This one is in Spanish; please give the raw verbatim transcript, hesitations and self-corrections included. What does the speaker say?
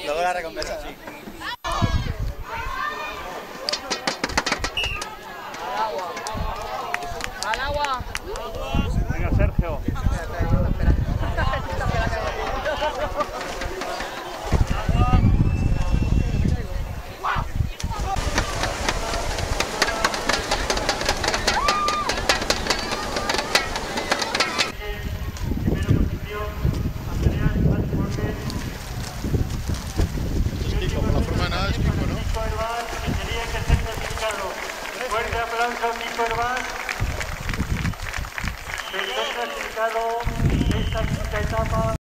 Luego la recompensa, sí. ¡Al agua! Venga, Sergio. Fuerte aplauso a Kiko Hervás, que está clasificado en esta quinta etapa.